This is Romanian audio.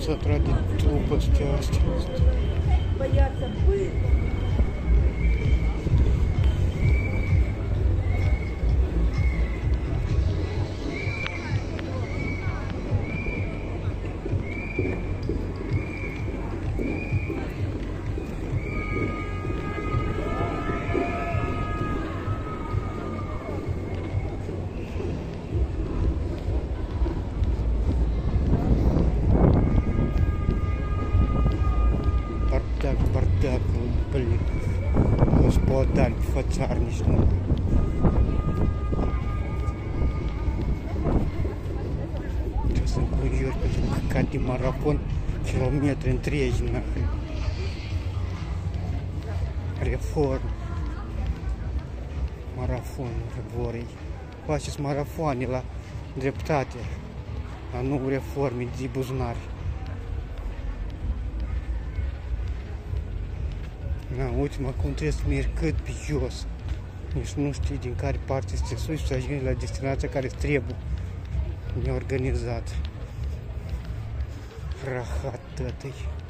concentrat de trupă astea. Боятся пыль. Бардак, блин, господарь, фацарничный. Trebuie să înconjuri pentru că ca de maraton, kilometri întregi, nahre. Reform. Marafonuri vor ei. Faceți marafoane la dreptate, dar nu reforme de buzunar. Na, ultima, cum trebuie să mergi cât pe jos. Nici nu știi din care parte să te suci și să ajungi la destinația care îți trebuie. Neorganizat. Rahat tătăi.